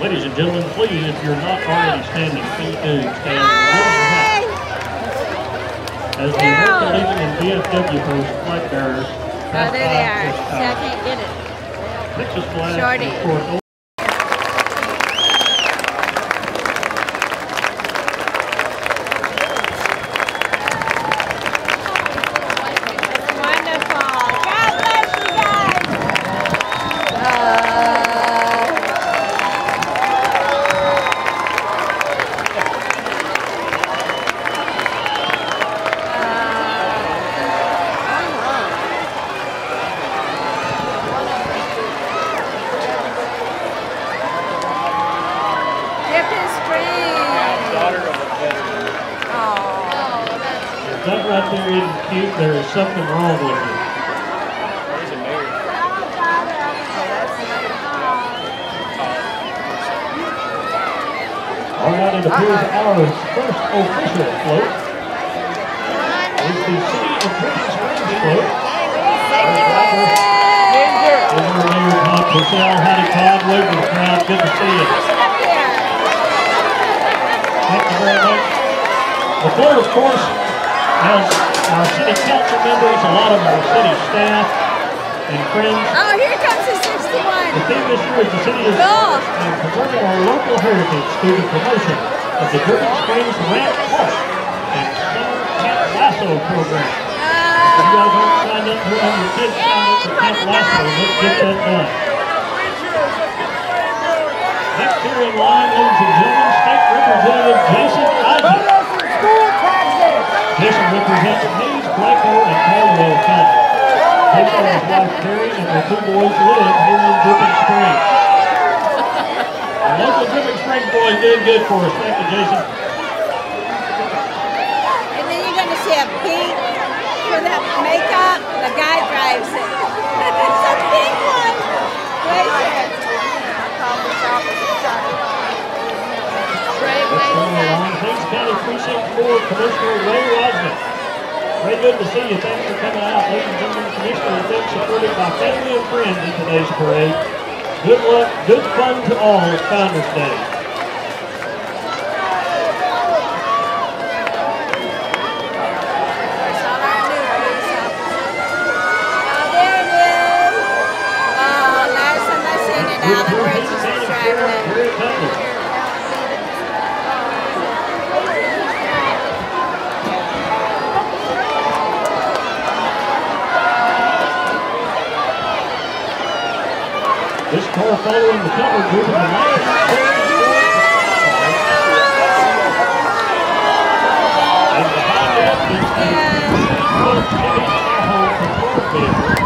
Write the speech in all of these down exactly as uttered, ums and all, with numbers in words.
Ladies and gentlemen, please, if you're not already standing, please do stand right as the American Legion and V F W post flag bearers pass oh, there they by are. this See, I can't get it. Texas flag Shorty. for that right there isn't cute, there is something wrong with it. All right, it appears our first official float is the City of Dripping Springs float. Over Mayor Todd Purcell. Howdy, Todd. Wave to the crowd. Good to see you. Thank you very much. The float, of course, has our city council members, a lot of our city staff and friends. Oh, here comes the sixty-one. The theme this year is the city is cool. and preserving our local heritage through the promotion of the Dripping Springs Ranch Park and Summer Camp Lasso program. Uh, If you guys aren't signed up, who have your kids signed up for Camp Lasso, let's get that done. Next here in line, ladies and gentlemen, State Representative Jason Isaac. Jason represents Hayes, Blackmore, and Caldwell County. Jason and his wife Terry and their two boys live here in Dripping Springs. Our local Dripping Springs boys did good for us. Thank you, Jason. And then you're going to see a pink for that makeup. The guy drives it. It's a pink one. Right there. Hayes County Precinct four, Commissioner Ray Rosnick. Ray, good to see you. Thanks for coming out. Ladies and gentlemen, the Commissioner has been supported by family and friends in today's parade. Good luck, good fun to all at Founders Day. This car following the Cutler group in the last. And behind it is the Ford Chevy Tahoe support vehicle.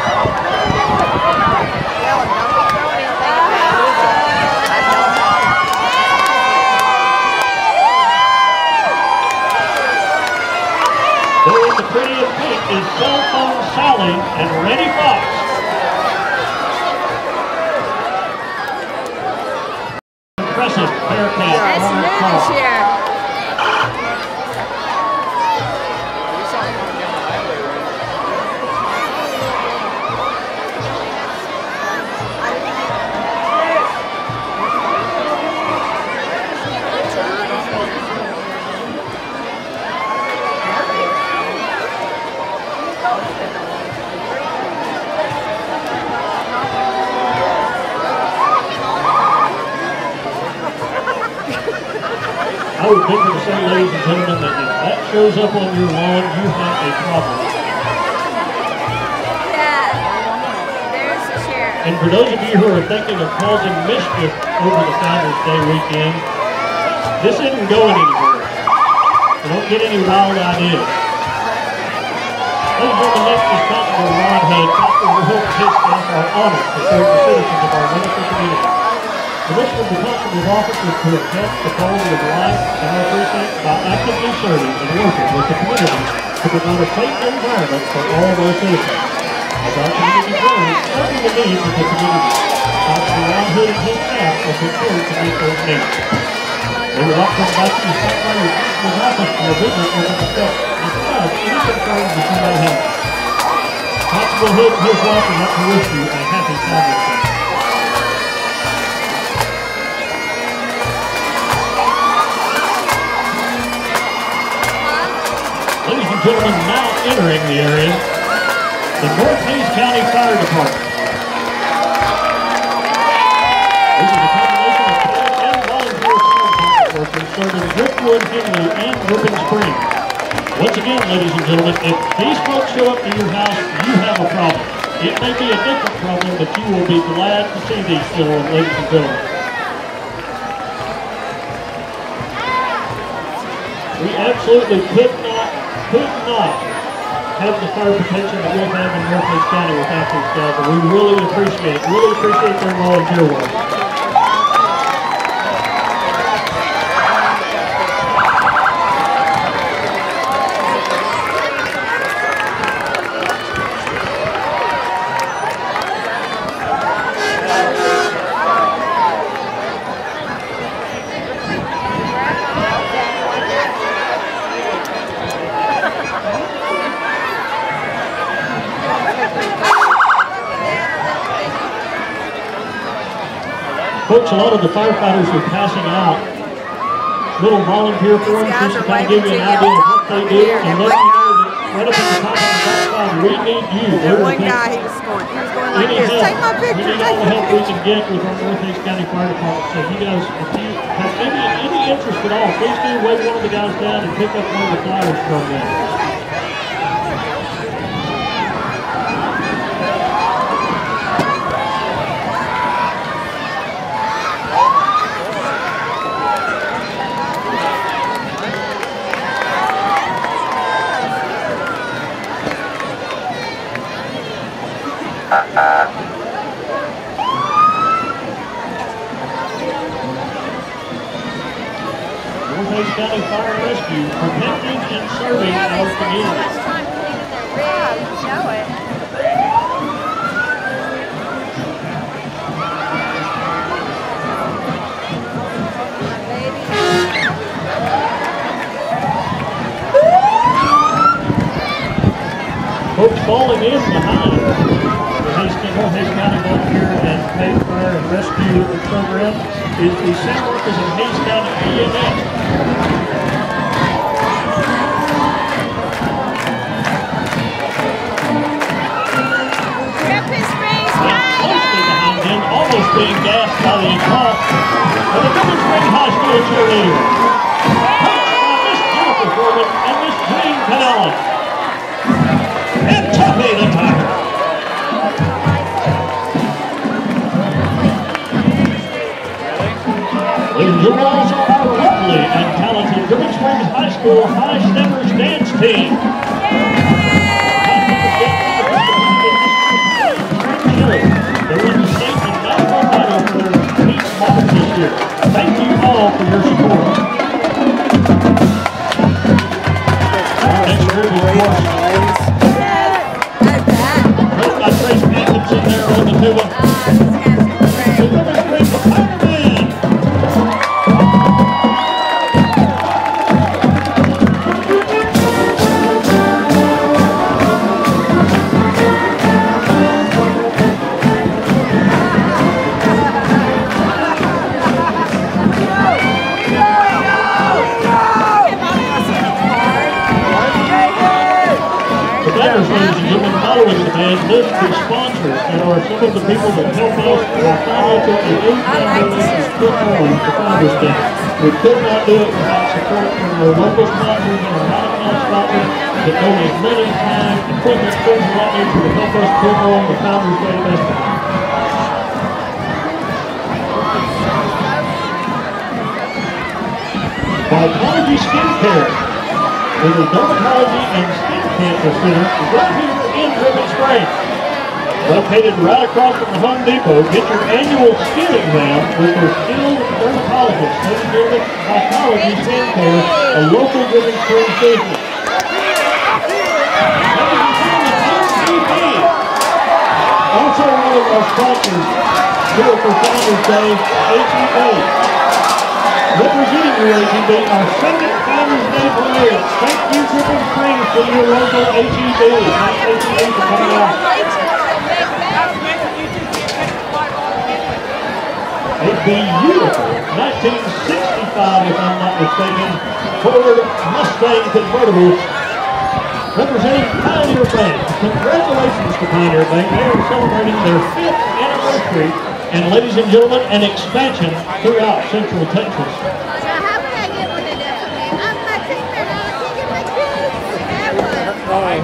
There in the pretty and pink is Cell Phone Sally and Reddy Fox. Impressive Bearcat. That's new this year. I would venture to say, ladies and gentlemen, that if that shows up on your lawn, you have a problem. Yeah, there's the sheriff. And for those of you who are thinking of causing mischief over the Founders Day weekend, this isn't going anywhere. So don't get any wild ideas. Ladies and gentlemen, next is Constable Ron Hood. Constable Hood and his staff are honored to serve the citizens of our wonderful community. The mission of the Constable's office is to enhance the quality of life in our precinct by actively serving and working with the community to promote a safe environment for all of our citizens. As our community grows, serving the needs of the community, Constable Ron Hood and his staff are prepared to meet those needs. We would like to invite you to stop by your Constable's office for a visit or to discuss discuss any concerns that you may have. Constable Hood and his wife would like to wish you a happy Founders Day. gentlemen, now entering the area, the North Hays County Fire Department. This is a combination of paid and volunteer fire workers serving Driftwood, Henry, and Urban Springs. Once again, ladies and gentlemen, if these folks show up to your house, you have a problem. It may be a different problem, but you will be glad to see these gentlemen, ladies and gentlemen. We absolutely could not, could not have the fire protection that we have in North Hays County without these guys, and we really appreciate it. Really appreciate their volunteer work. Folks, a lot of the firefighters are passing out little volunteer forms just to kind of give you an idea of what they do and let you know that right up at the top of the top five, we need you. And one guy, he was going, he was going like Any this. help, Take my picture, we need take all the my help we picture. can get with our North Hays County Fire Department. So if you guys, if you have any, any interest at all, please do wave one of the guys down and pick up one of the flyers from them. North Hays County Fire and Rescue, protecting and serving our community. Folks falling in behind the Hays, North Hays County Volunteer and Paid Fire and Rescue Program is the San Marcos and Hays County E M S. Almost being gassed by the exhaust of the Urban Springs High School cheerleader. Coached by Miss Jennifer Foreman and Miss Jane Canella. And Tuffy the Tiger. Ladies and gentlemen, also our lovely and talented Urban Springs High School High Steppers dance team. They won the state and national title for their team march this year. Thank you all for your support. Our next group, of course, led by Trace Atkinson there on the tuba. The Urban Springs Fire Band. Ladies and gentlemen, following the band, list the sponsors that are some of the people that help us with our financial and in-kind donations put on the Founders Day. We could not do it without support from our local sponsors and our out-of-town sponsors that donate money, time, equipment, things of that nature to help us put on the Founders Day festival. Vitalogy Skincare is a dermatology and skin cancer center right here in Urban Springs. Located right across from the Home Depot, get your annual skin exam with their skilled dermatologist, Ladies and gentlemen, Vitalogy Skincare, a local Urban Springs business. Ladies and gentlemen, H E B, also one of our sponsors here for Founders Day, H E B. Representing your H E B, our second Founders Day parade. Thank you, Urban Springs, for your local H E B. Thank H E B for coming out. A beautiful nineteen sixty-five, if I'm not mistaken, Ford Mustang convertible representing Pioneer Bank. Congratulations to Pioneer Bank. They are celebrating their fifth anniversary, and ladies and gentlemen, an expansion throughout Central Texas. So how would I get one of that? I'm not taking that out. I can't get my kids. Have one.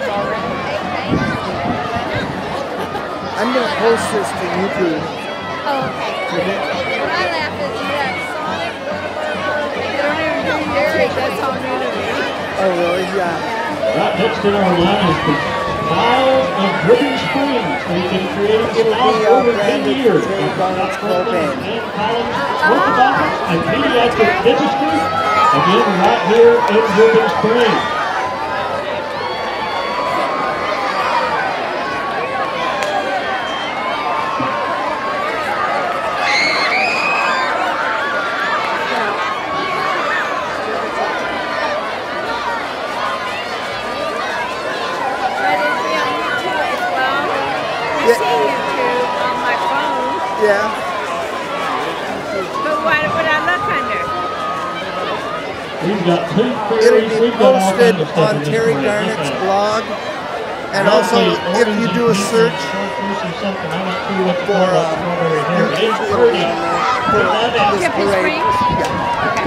I'm going to post this to YouTube. Oh, okay. What I laugh is that Sonic, they don't even do lyrics. That's all new to me. Oh, really? Yeah. Right next in our line is the Smiles of Dripping Springs. They've been creating It'll for be, uh, over ten branded years. Terry Garnett's propane. And Collins, orthodontics, and pediatric dentistry. Again, right here in Dripping Springs. I see YouTube on my phone. Yeah. But what would I look under? We've got two It'll queries. be We've got all posted kinds of stuff on in this Terry query. Garnett's Okay. blog. And also, if you do a search for um, YouTube, it'll be on there for this Dripping parade. Springs? Yeah. Okay.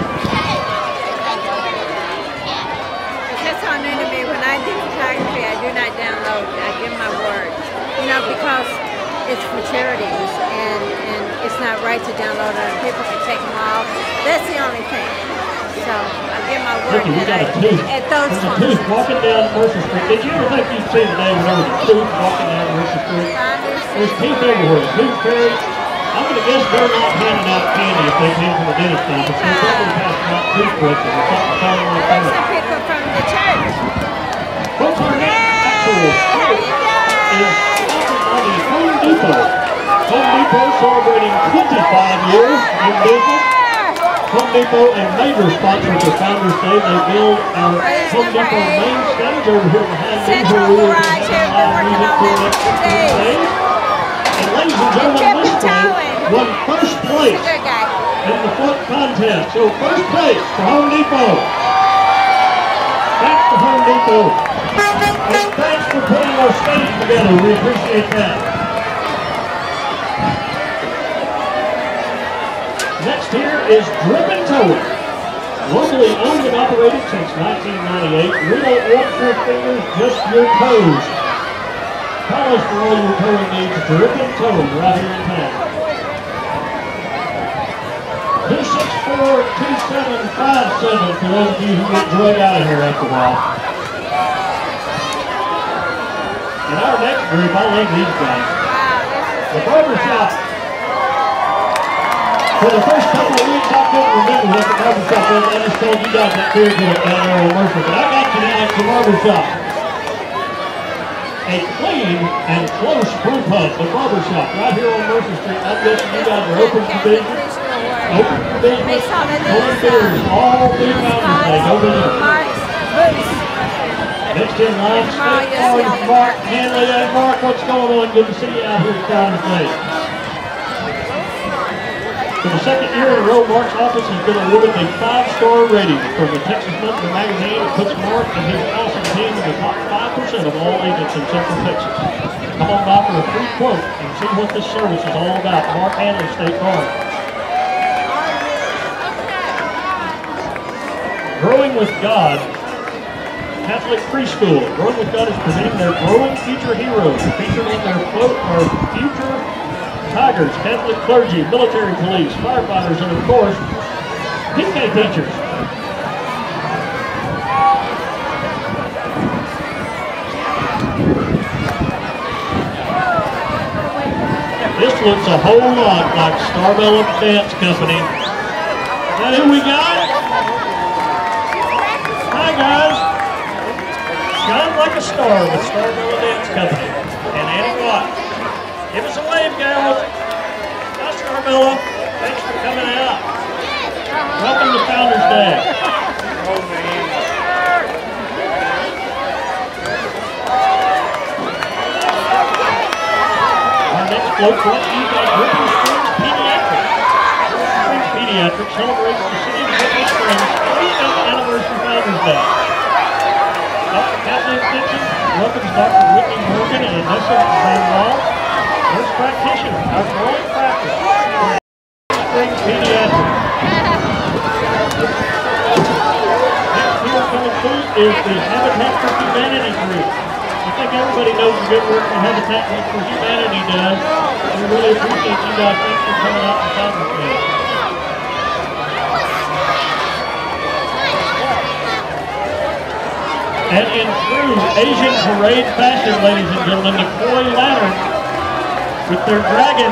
That's all new to me. When I do photography, I do not download. I give my word. You know, because it's for charities, and, and it's not right to download it, and people can take them off. That's the only thing. So I give my word Ricky, we that got I, a tooth. at those There's a functions. tooth walking down Mercer Street. Did you ever think you'd see the day when there was a tooth walking down Mercer Street? There's teeth everywhere. Tooth fairy. I'm going to guess they're not handing out candy if they came from a dentist office. They're probably passing out toothbrushes or something falling like There's that. some people from the church. Folks, our next actual show is sponsored by the Home Depot. Home Depot celebrating twenty-five years in business. Home Depot and major sponsor for Founders Day. They build our Home Depot main stage over here behind me. Central where we will Garage be here, live been working music on for the that next for few days. days. And ladies and gentlemen, this day won first place Good guy. in the foot contest. So first place for Home Depot. Thanks to Home Depot. And thanks for putting our stage together. We appreciate that. Next here is Drippin' Towing. Locally owned and operated since nineteen ninety-eight. We don't want your fingers, just your toes. Call us for all your towing needs. Drippin' Towing right here in town. two six four, two seven five seven for those of you who get drug out of here after a while. And our next group, I love these guys. The Barbershop. For the first couple of weeks, I couldn't remember what the Barbershop was. I just told you guys that beer good down there on Mercer. But I got you down at the Barbershop. A clean and close brew pub, the Barbershop, right here on Mercer Street. I'm guessing you guys are open for business. Open for business. Open beers all through Founders Day. Go visit. Next in line, Smith Farms, Mark Hanley. Hey, Mark, what's going on? Good to see you out here at Founders Day. For the second year in a row, Mark's office has been awarded a five-star rating from the Texas Monthly Magazine. It puts Mark and his awesome team in the top five percent of all agents in Central Texas. Come on by for a free quote and see what this service is all about. Mark Hanley, State Farm. Growing with God, Catholic Preschool. Growing with God is presenting their Growing Future Heroes. Featured in their float are future Tigers, Catholic clergy, military police, firefighters, and of course, P K teachers. This looks a whole lot like Starbella Dance Company. Is that who we got? Hi guys. Shine like a star with Starbella Dance Company. And Annie Watt. Give us a wave, gals. Hi, Starbella. Thanks for coming out. Welcome to Founders Day. Our next float brought to you by Dripping Springs Pediatrics. Dripping Springs Pediatrics celebrates the city of Dripping Springs' thirtieth anniversary Founders Day. Vanessa Van nurse practitioner, our growing practice. Spring Pediatrics. Next here coming through is the Habitat for Humanity group. I think everybody knows the good work the Habitat for Humanity does. We really appreciate you guys. Thanks for coming out and talking to us. And in true Asian parade fashion, ladies and gentlemen, the Koi Lantern with their dragon.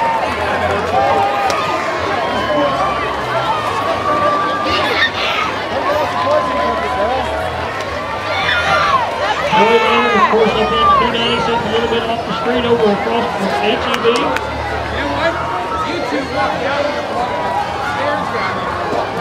Koi Lantern, of course, up on two ninety-six, a little bit off the street over across from H E B. You know what? You two walk down the stairs down there.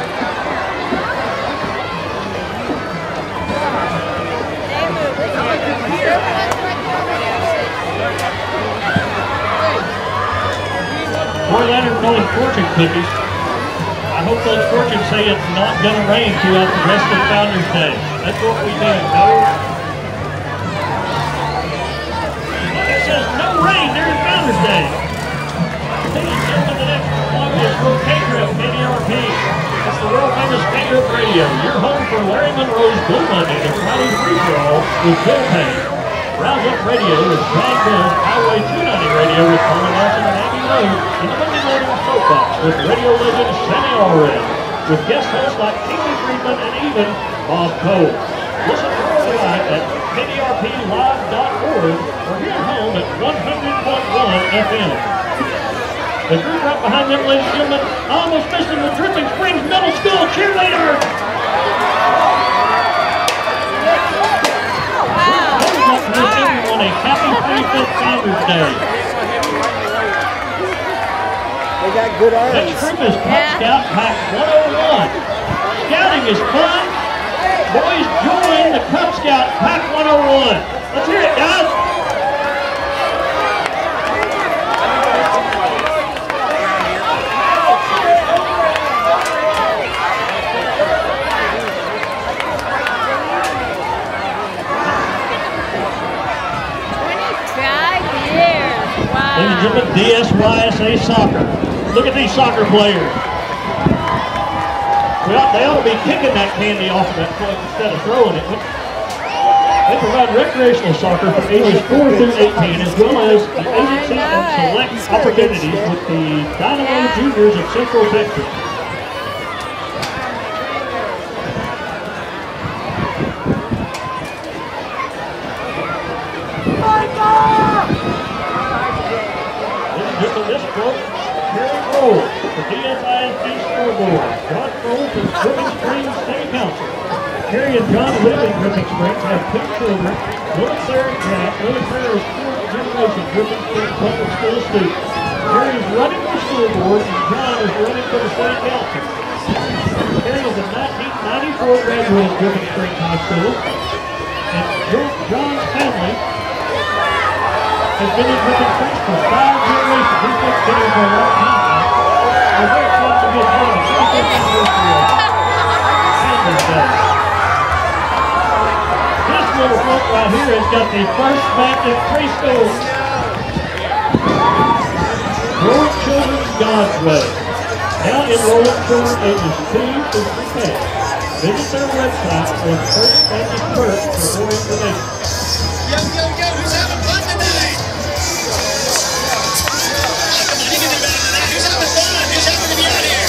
Koi Lantern rolling fortune cookies. I hope those fortunes say it's not going to rain throughout the rest of Founders Day. That's what we do. No. It says no rain during Founders Day. Ladies and gentlemen, the next one is Rotagrip K D R P. It's the world famous K-Grip Radio. Your home for Larry Monroe's Blue Monday and Friday free-for-all with Bill Payne. Rouse Up Radio with John Bill's Highway two ninety Radio with Paula Nelson and Amy Rose. And Monday Morning Soapbox with radio legend Sammy Allred. With guest hosts like Kingley Friedman and even Bob Cole. Listen worldwide at K D R P live dot org or here at home at one hundred point one F M. The group right behind them, ladies and gentlemen, I almost missed them, the Dripping Springs Middle School cheerleader. Wish everyone a happy thirty-fifth Founders Day. They got good arms. Next group is Cub Scout Pack one oh one. Scouting is fun. Boys, join the Cub Scout Pack one oh one. Let's hear it, guys. Ladies and gentlemen, D S Y S A Soccer. Look at these soccer players. Well, they ought to be kicking that candy off of that club instead of throwing it. They provide recreational soccer for ages four through eighteen, as well as the agency and select opportunities with the Dynamo Juniors of Central Texas. This quote, Terry Kroll, the D S I S D scoreboard. John Kroll from Dripping Springs City Council. Terry and John live in Dripping Springs, have two children. Lily Claire and Jack. Lily Claire is fourth generation Dripping Springs Public School student. Terry is running for school board and John is running for the City Council. Terry is a nineteen ninety-four graduate of Dripping Springs High School. And John's family has been in Dripping Springs for five generations. He's been here for a long time now. We're very proud to be a part of the twenty-fifth anniversary of Founders Day. This little book right here has got the first match of preschool. Growing Children's God's Way. Now enrolling children ages two to three K. Visit their website on First Baptist Church for more information. Yo, yo, yo, who's having fun tonight? Who's having fun? Who's happy to be out here?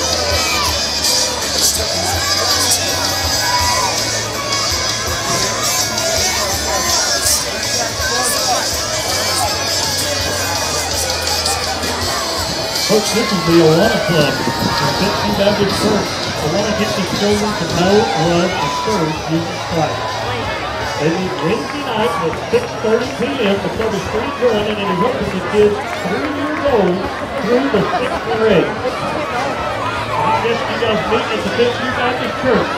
Folks, this is the Awana Club from Finston Baptist Church. Awana teaches children to know, love, and serve Jesus Christ. They meet Wednesday night at six thirty p m The club is free joining and is open to kids three years old through the sixth grade. I guess you guys meet at the Finston Baptist Church.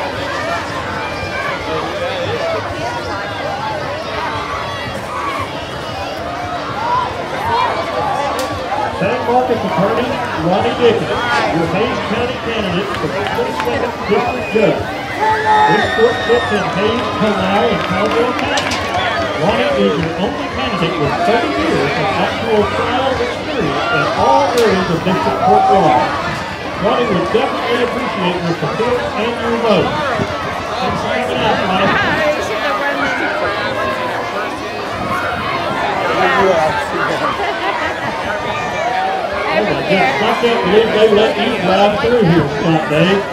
San Marcos Attorney Ronnie Dickens, your Hays County candidate for the twenty-second District Judge. This court sits in Hays, Comal, and Caldwell County. Ronnie is your only candidate with thirty years of actual trial experience in all areas of district court law. Ronnie would definitely appreciate your support and your vote. Thanks for hanging out, Ronnie. Oh, I just I can't believe they let you drive through here, Scott Dave.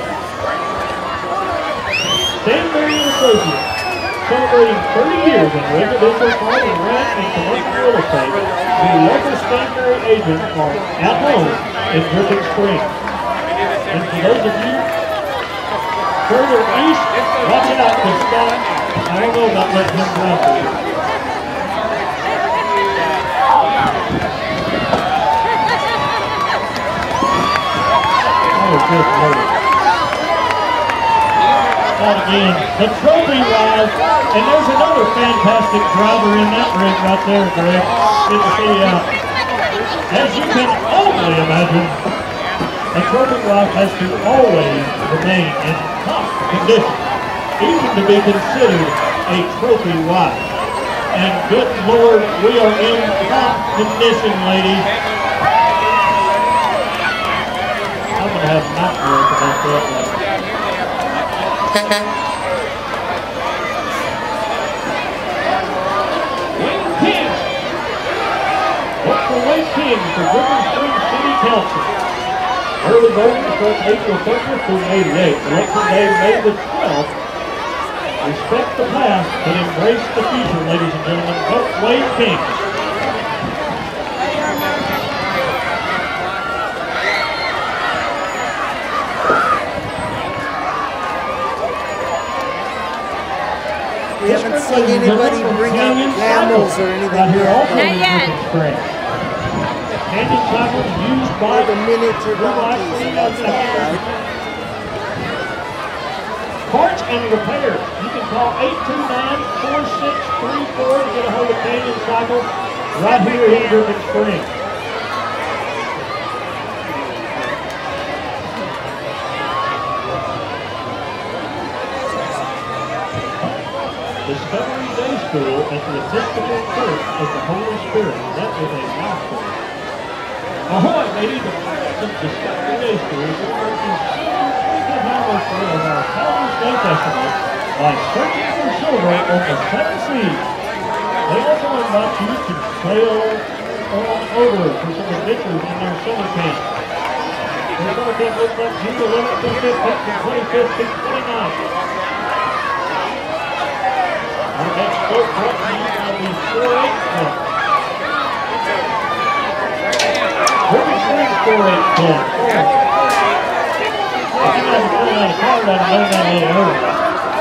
Stanberry and Associates, celebrating thirty years in residential farm and ranch and commercial real estate. The local Stanberry agents are at home in Dripping Springs. And for those of you further east, watch out for Scott. I don't know about letting him drive through here. Oh, good Lord. Not again. The trophy rise, and there's another fantastic driver in that rig right there, Greg. Good to see you out. As you can only imagine, a trophy rise has to always remain in top condition, even to be considered a trophy rise. And good Lord, we are in top condition, ladies. I'm going to have not work about that one. Wayne King. Vote for Wayne King for Dripping Springs City Council. Early voting starts April thirtieth through May the eighth. Election day, May the twelfth. Respect the past, but embrace the future, ladies and gentlemen. Vote Wayne King. We haven't seen anybody bring up camels or anything here. yet. Not yet. Canyon cycles used by the miniature donkeys and that stuff, right? Parts and repairs. You can call eight two nine, four six three four to get a hold of Canyon Cycle right here in Dripping Springs. Discovery Day School at the Episcopal Church of the Holy Spirit. That is a mouthful. Ahoy, ladies and gentlemen, Discovery Day School is celebrating the anniversary of our Calvary's Day Festival by searching for silver on the seven seas. They also invite you to sail on over for some adventures in their summer camp. Their summer camp looks like June eleventh, fifteenth, and twenty-fifth, and twenty-ninth. Our next boat brought to you by the four H Club. Dripping Springs four H Club. If you guys are pulling out a card, I'd know that a little earlier.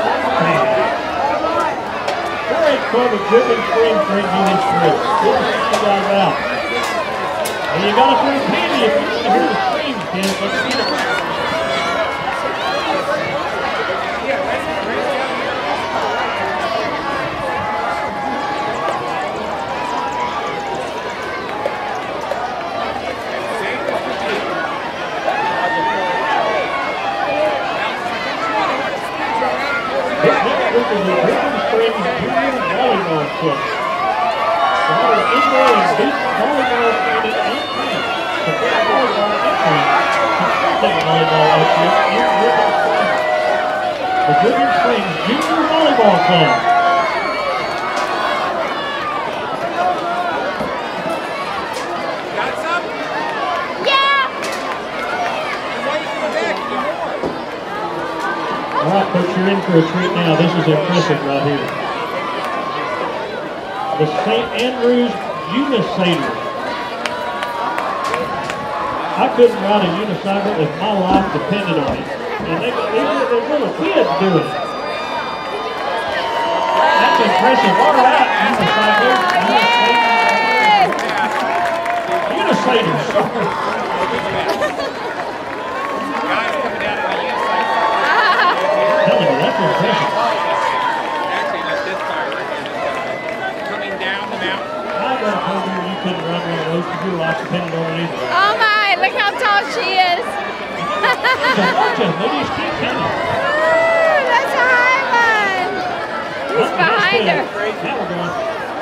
four H Club of Dripping Springs brings you this trip. Good to see you guys out. And you got to throw candy if you want to hear the screams, kids. Let's get it. This is the Dripping Springs Junior Volleyball Club. The whole indoor and beach volleyball training and camp. The first volleyball entry to volleyball outfit in Dripping Springs. The Dripping Springs Junior Volleyball Club. Got some? Yeah! I'm waiting for the back. All right, Coach, you're in for a treat now. This is impressive right here. The Saint Andrews Unicycle. I couldn't ride a unicycle if my life depended on it. And they, they, they're little kids doing it. That's impressive. All right, unicycle. Unicycle. Guys coming down on the inside. Telling you, that's impressive. Actually, not this tire right here. Coming down the mountain. I got told you you couldn't run one of those because your life depended on it either. Oh my, look how tall she is. There's a bunch of them. They just keep coming. Ooh, that's a high one. Who's behind ahead. her. Now we're going.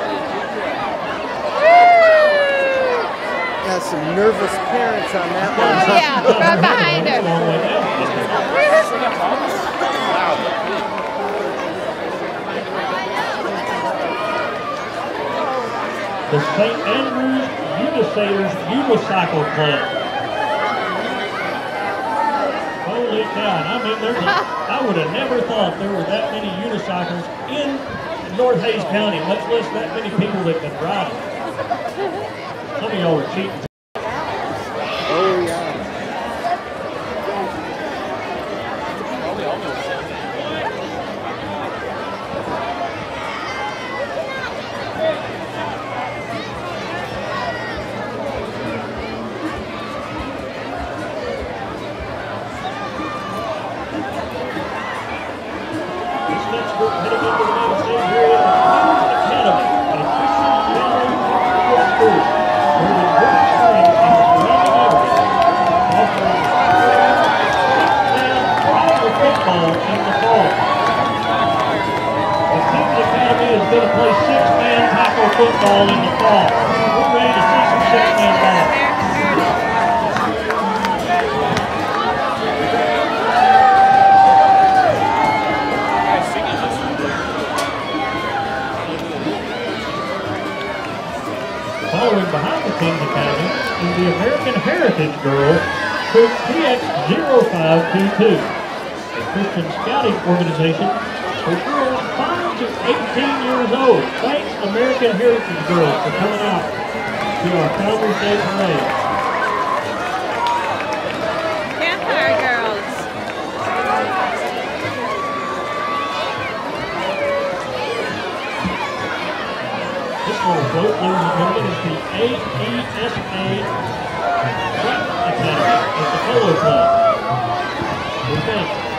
Got some nervous parents on that Oh, one. yeah, right behind That's a her. long way down. The Saint Andrews Unisailors Unicycle Club. Holy cow. I mean, there's a, I would have never thought there were that many unicycles in North Hays County, much less that many people that can ride them. Some of y'all are cheating. Oh, yeah. This next group heading into the main stage here is the Academy, a Christian family school, where the British Spring and the surrounding area offering six-man tackle football in the fall. The Kings Academy is going to play six-man tackle football in the fall. We're ready to see some six-man ball. Following behind the Kings Academy is the American Heritage Girls, Troop T X zero five two two, a Christian scouting organization for girls five to eighteen years old. Thanks, American Heritage Girls, for coming out to our Founders Day Parade. Campfire Girls. This little boat, ladies and gentlemen, is the A E S A Academy at the Polo Club. We thank you.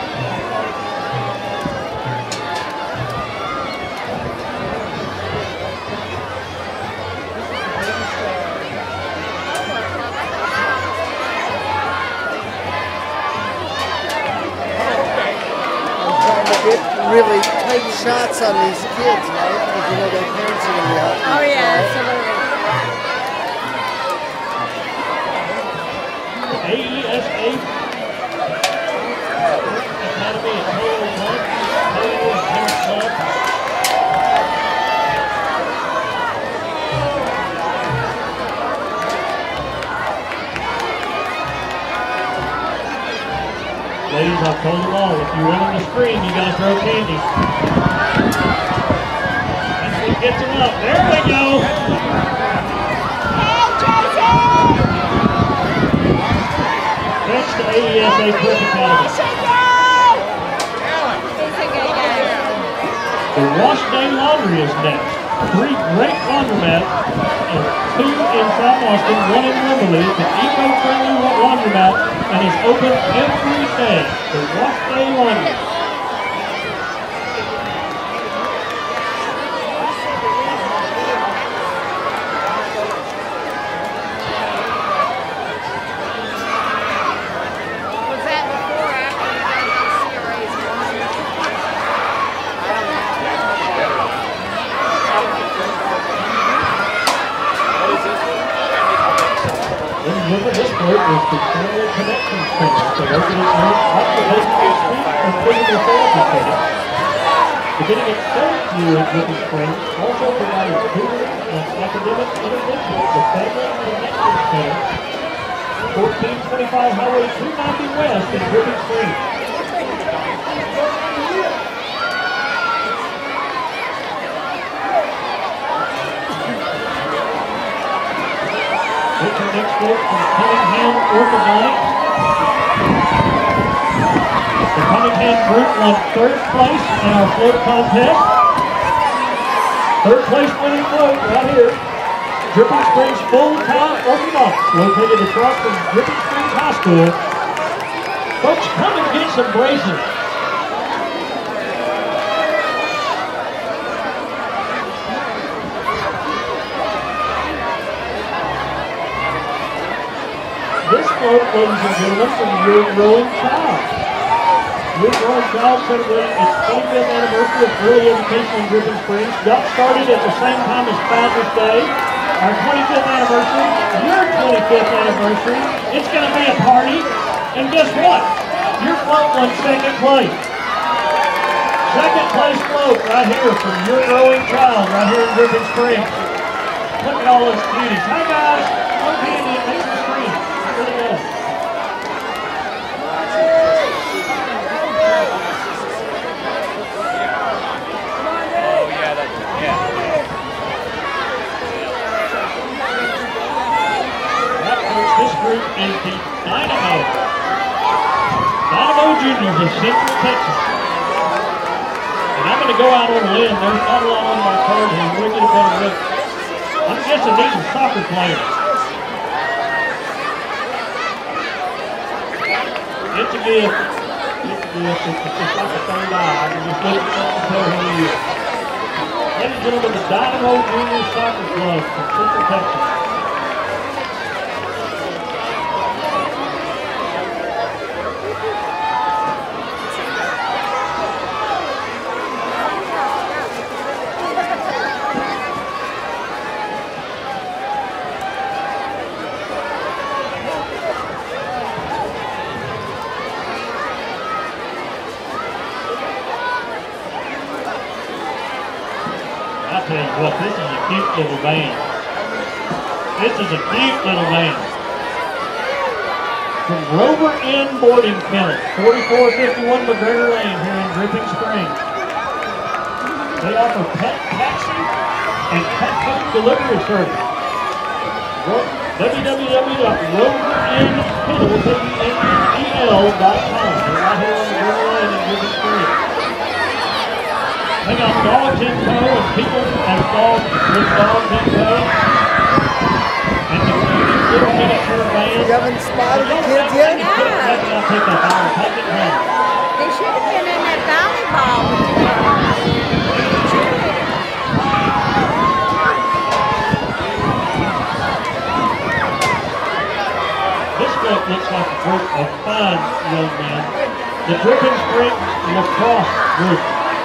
Trying to get really tight shots on these kids, right? Because you know their parents are going to be out. Oh, yeah, absolutely. A E S A Academy at Polo Club. Polo Tennis Club. Ladies, I've told them all, if you win on the screen, you gotta throw candy. That's what gets them up. There we go. That's the A E S A Prep Academy. He's a good guy. The Wash Day Laundry is next. Three great laundromats, and two in South Austin, one in Wimberley. It's an eco-friendly laundromat and is open every day. The Wash Day Laundry. Was that before or after you got the C R A's laundry? Remember, this boat is the Family Connection Center, so opening room operation street and physical therapy clinic. Beginning its third year at Dripping Springs, also providing tutoring and academic intervention with Family Connection Center, fourteen twenty-five Highway two ninety West in Dripping Springs. Take our next vote from Cunningham Orthodontics. The Cunningham group won third place in our float contest. Third place winning float right here. Dripping Springs Full-Time Orthodontics, located across from Dripping Springs High School. Folks, come and get some braces. This float, ladies and gentlemen, from your growing child. Your growing child celebrating its twenty-fifth anniversary of early education in Dripping Springs. Got started at the same time as Father's Day. Our twenty-fifth anniversary, your twenty-fifth anniversary. It's going to be a party. And guess what? Your float won second place. Second place float right here from your growing child right here in Dripping Springs. Look at all those cuties. Hi guys. Come handy and make some screen. Where'd they go? This group is the Dynamo. Dynamo Juniors of Central Texas. And I'm going to go out on a limb. There's not a lot on my card here. We'll get a better look. I'm guessing these are soccer players. It's a gift. It's a gift. It's just like a third eye. I can just look at something and tell who he is. Ladies and gentlemen, the Dynamo Junior Soccer Club from Central Texas. I tell you what, this is a cute little band. This is a cute little band. From Rover Inn Boarding Clinic, forty-four fifty-one McGregor Lane here in Dripping Springs. They offer pet taxi and pet food delivery service. w w w dot rover inn kennel dot com. They're right here on McGregor Lane in Dripping Springs. They got dogs in tow and people as dogs with dogs in tow. And the little miniature van. You haven't spotted the kids yet? No. I'll take that ball, take it home. They should have been in that volleyball with the cheerleader. This group looks like a group of fine young men. The Dripping Springs Lacrosse Group.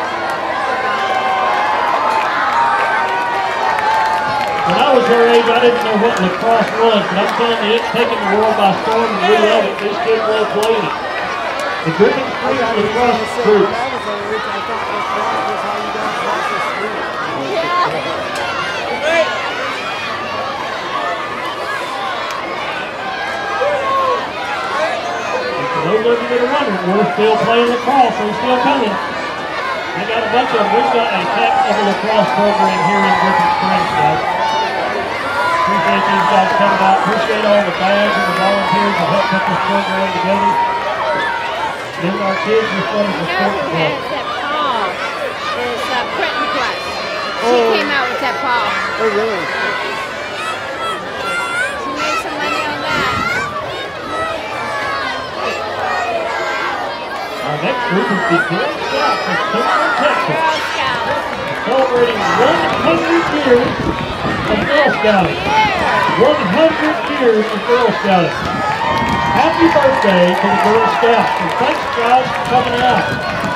When I was their age, I didn't know what lacrosse was, but I'm telling you, it's taken the world by storm, and we love it. These kids love playing it. The Dripping Springs Lacrosse Group. When I was their age, I thought lacrosse was how you got across the street. And for those of you that are wondering, we're still playing lacrosse, we're still coming. They got a bunch of them. We've got a heck of a lacrosse program here in Dripping Springs, guys. Appreciate these guys coming out. Appreciate all the fans and the volunteers that helped put this program together. Then our kids are starting to You know sports who club. has that paw is uh, Quentin Plus. She Oh. came out with that paw. Oh, really? She made some money on that. Our next group is the Girl Scouts of Central Texas, Girl Scouts. celebrating one hundred years of Girl Scouting. Yeah. one hundred years of Girl Scouting. Happy birthday to the Girl Scouts, and thanks guys for coming out.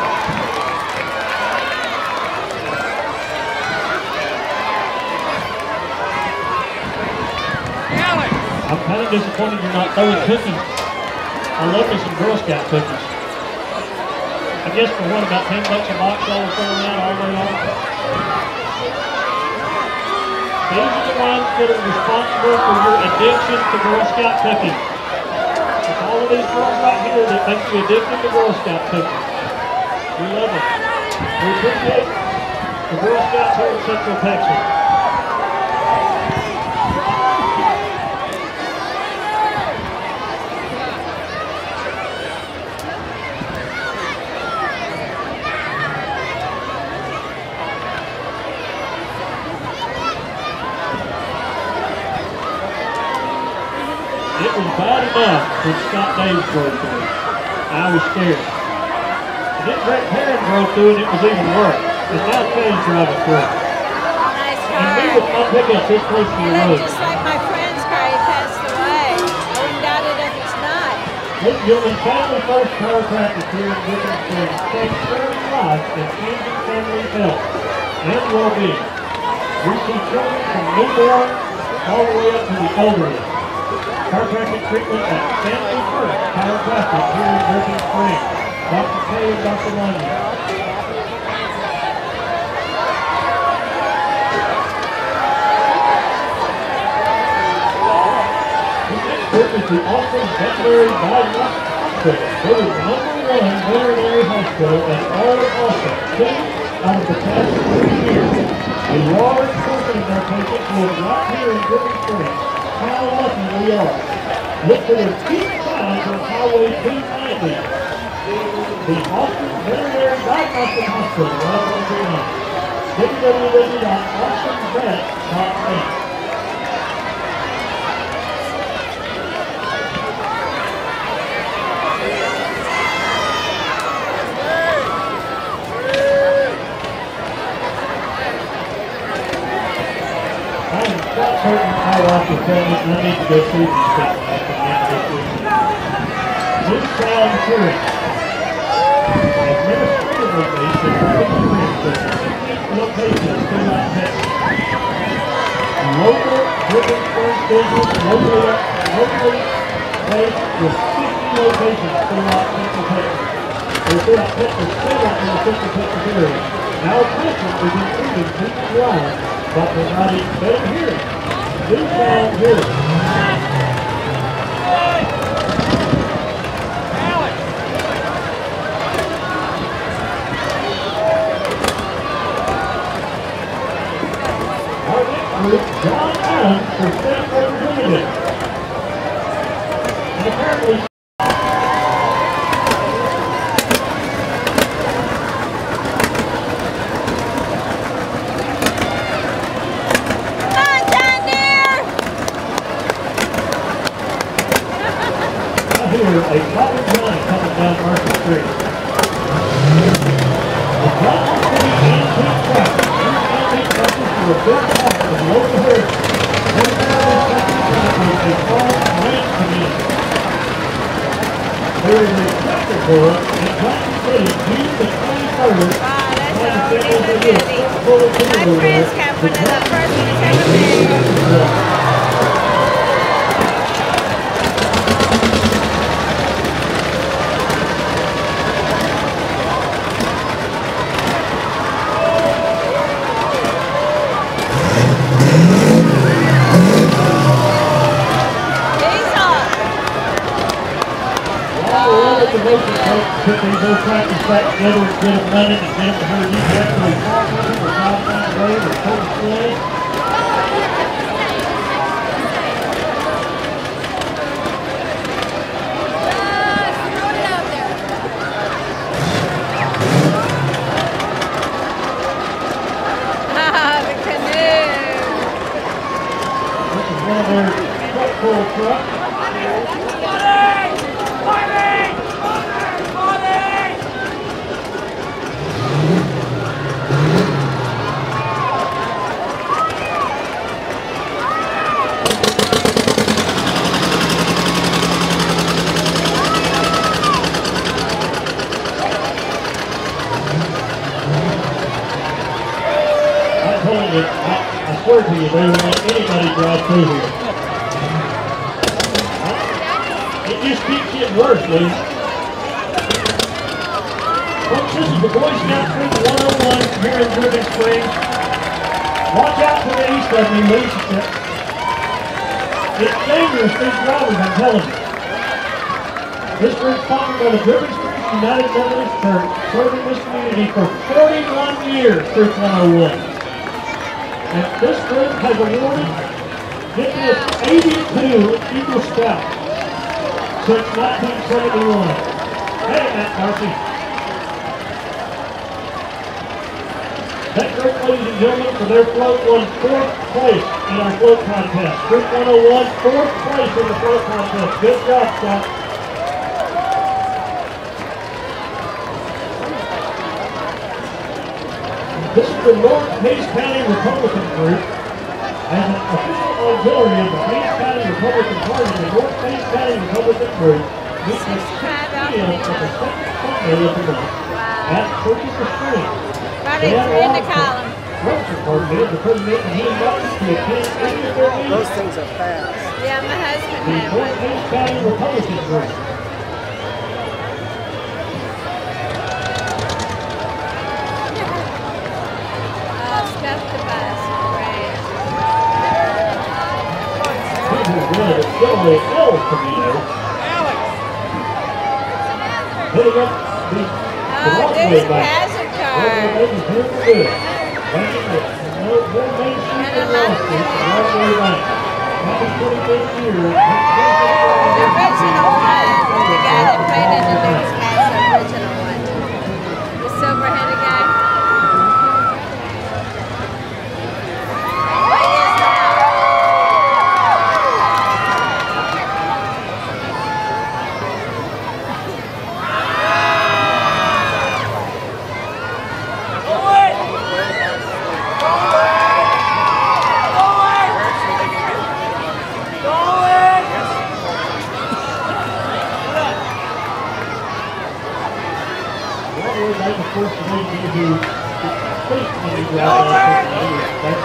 Alex! I'm kind of disappointed you're not throwing cookies. I love me some Girl Scout cookies. I guess for what, about ten bucks a box y'all are throwing out all day long? These are the ones that are responsible for your addiction to Girl Scout cookies. It's all of these girls right here that make you addicted to Girl Scout cookies. We love them. We appreciate the Girl Scouts here in Central Texas. It was bad enough when Scott Davis drove through. I was scared. And then Brett Perrin drove through and it was even worse. And now Kay's driving through. Nice And we car. would not pick up this close to You the look road. just like my friend's car. He passed away. I wouldn't doubt it if it's not. Ladies and gentlemen, Family First Chiropractic here in Griffin Springs takes care of life and changing family health and well-being. We see children from newborn all the way up to the elderly. Chiropractic treatment at Family First Chiropractic here in Griffin Springs. Doctor Kay and Doctor Lundy. This is the Austin Veterinary Diagnostic Hospital. It is the number one veterinary hospital in all of Austin. Ten out of the past three years. A large portion of their patients live right here in Griffin Springs. How lucky we are. Look for their key signs on Highway two ninety. The Austin Veterinary Diagnostic Hospital, right on the line. w w w dot austin vet dot net. Certain I like to tell me I need to go through these things at the end of this week. New Sound Touring. Administratively based in Griffin Springs with sixteen locations throughout Texas. Local Griffin Springs business, locally, locally based with fifty locations throughout Central Texas. Or throughout Texas, several in the Central Texas area. Our mission is improving people's lives by providing better hearing. New Sound Touring. Our next group, John Allen for State Representative. And apparently a Cotton Johnny coming down Market Street. The Johnson City Antique Tractor. These antique tractors are a big part of the local heritage. This family tractor is a farm ranch community. There is a tractor board in Johnson City June the twenty-third. Wow, that's a really community. My friends got one of the first ones ever been. Put these old tractors back together and get them running and get them to where you can actually talk with them or drive down the road or pull the sled. Ah, the canoe. This is one of their truck pull trucks. I, I swear to you, they won't let anybody drive through here. It just keeps getting worse, Lee. Folks, this is the Boy Scout Troop one oh one here in Griffin Springs. Watch out to the east of me, Lee. It's dangerous, these drivers, I'm telling you. This group's sponsored by the Griffin Springs United Methodist Church, serving this community for forty-one years, Troop one oh one. And this group has awarded, get this, eighty-two Eagle Scouts since nineteen seventy-one. Hey, Matt Darcy. That group, ladies and gentlemen, for their float won fourth place in our float contest. Group one oh one, fourth place in the float contest. Good job, Scott. This is the North Hays County Republican group. As an official auxiliary of the Hays County Republican Party, the North Hays County Republican group This is sixty-five six p m dollars. on the second Sunday of the month at Churches of Spring. Probably three in the column. Roger Department is the president and he invites you to attend any of their meetings. Those things are fast. Yeah, my husband The had Fort one. Hays County Republican Group. Uh, stuff to bus. Right. This is red at Chevrolet L Camino. Heading up the, the Oh, walkway there's a back. hazard Over car. baby here for good. Banking the no more Main Street And a and lot Wall of Street, them the walkway back. Happy twenty-fifth year. The original one, the guy that played in the Newscast, the original one. The silver-headed guy. What is that? Walkway back and forth to make you do the state when you drive down Cincinnati. That's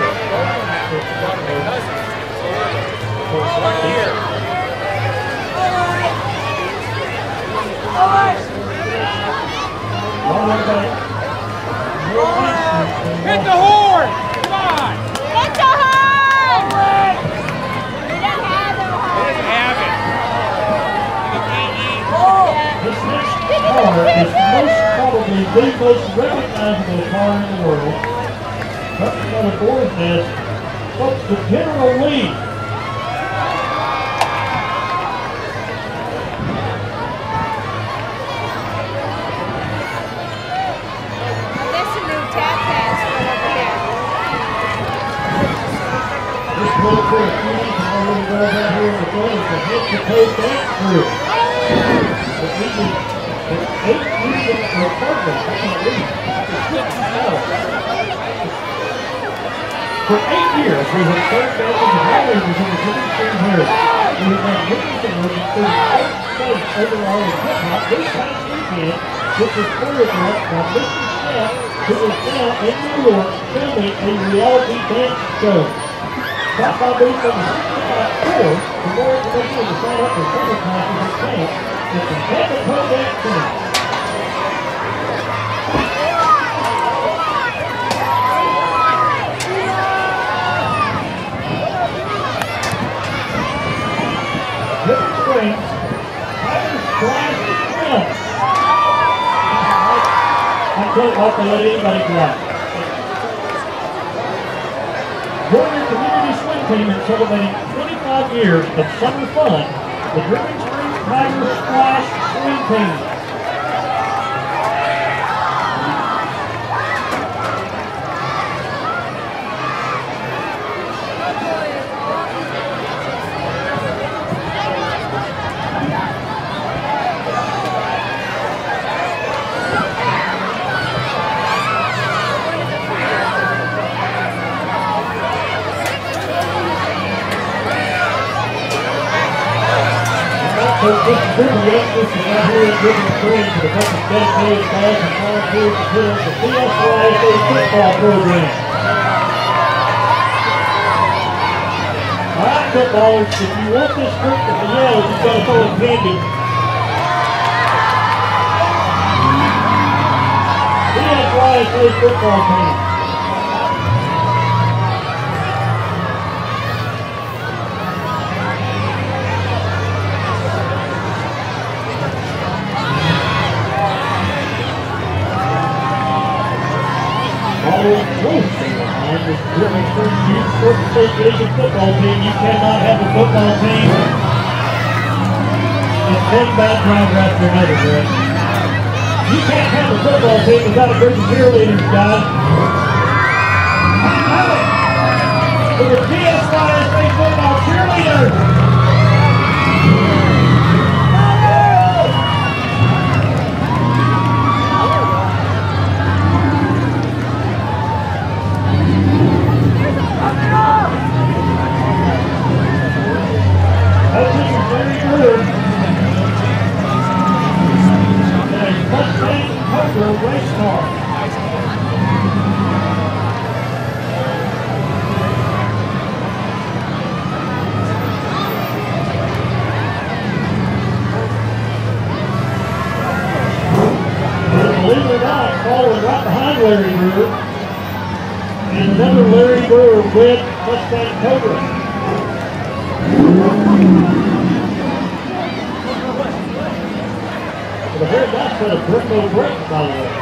Long way back. More Main Street than Hit Wall the horn! Come on! Hit the horn! We don't have the horn. Have it. This next car is most probably the most recognizable car in the world. Coming out of Boar's Nest, folks, the General Lee. That's a new tap pass right over here. This little bit of cutie can already go down here in the front is the head to toe dance group. But we need eight years of our program. I can't believe it. For eight years, we have served bands and highways in the Jimmy Stream area. We have had witness awards in thirty-eight states overall in hip-hop this past weekend, which was choreographed by Mister Chef, who is now in New York filming a reality dance show. Stop by booth on the sixty-five floor for more information and to sign up for summer classes and camp at the Head to Toe Dance Center. River Springs, Tiger Splash Swim. I can't like to let anybody drive. Join your community swim team in celebrating twenty-five years of summer fun. The Dripping Springs Tiger Splash Swim Team. So this is really the emphasis is right here at Dripping Springs for the purpose of dedicated fans and volunteers to put on the C S Y S A football program. All right, footballers, if you want this group to be yelled, you've got to throw a candy. C S Y S A football team. And the Dripping Springs Youth Sports Association football team, you cannot have a football team. It's one bad drive after another, Greg. You can't have a football team without a group of cheerleaders, guys. Have it! For the C S Y S A football cheerleaders! That team is very good. Larry Brewer. And another Larry Brewer red Mustang Cobra. The very nice set of Brembo brakes, by the way.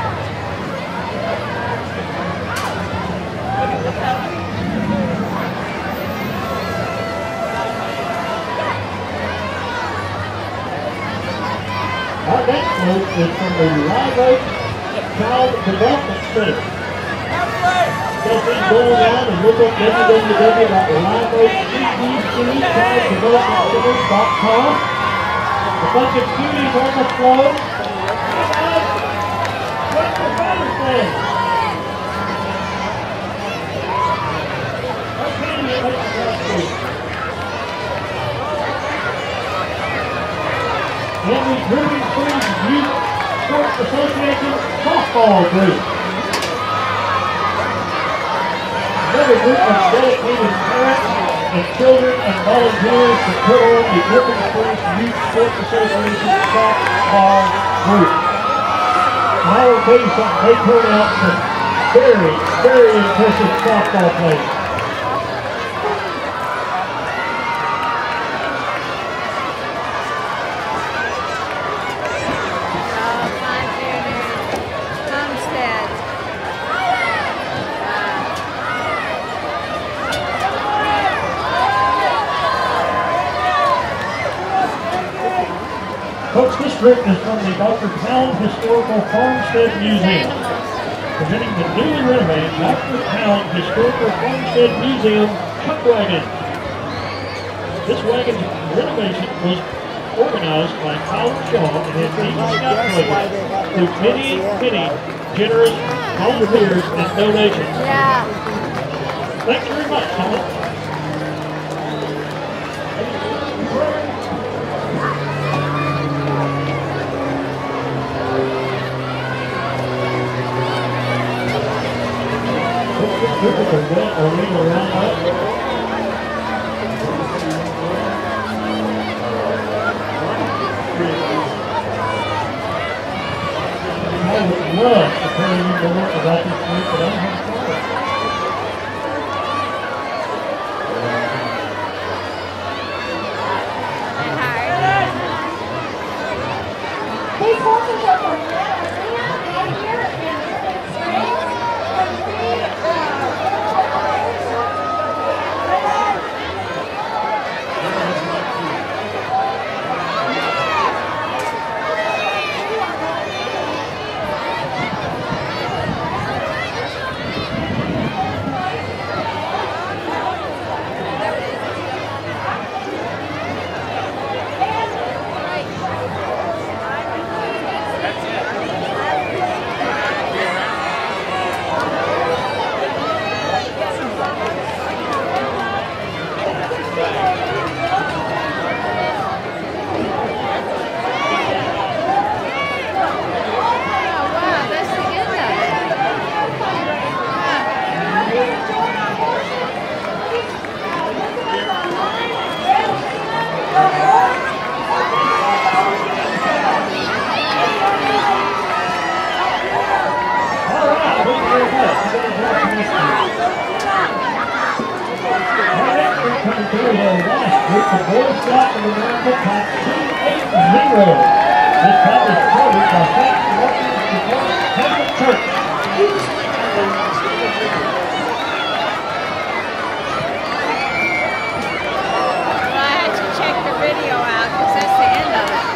Our next move is from the Live Oak Child Development Center. Just be going down and look up w w w dot live oak c d c child development center dot com. A bunch of cuties on the floor. What's the Father's Day? Okay, let's go. And the Driven Springs Youth Sports Association softball group. Another group of dedicated parents and children and volunteers to put on the Driven Springs Youth Sports Association softball group. And I will tell you something, they turn out some very, very impressive softball players. Coach, this trip is from the Doctor Pound Historical Farmstead Museum. Presenting the newly renovated Doctor Pound Historical Farmstead Museum Chuck Wagon. This wagon's renovation was organized by Howard Shaw and has been calculated through many, many generous volunteers and donations. Yeah. Thanks very much, Tom. Typical that or leave around up. I would love to tell you more about this group, but I don't have time. These horses are from right here in Driven Springs. The Boy Scout of America Top two eight zero. This cup is covered by Saint Martin's Catholic Church. Well, I had to check the video out because that's the end of it.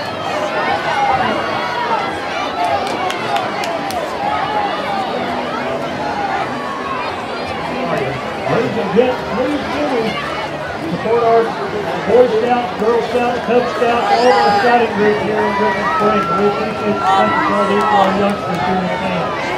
Ladies and gentlemen, please give me support our Boy Scout, Girl Scout, Cub Scout, all our scouting groups here in Driven Springs. We appreciate the support of our youngsters here in town.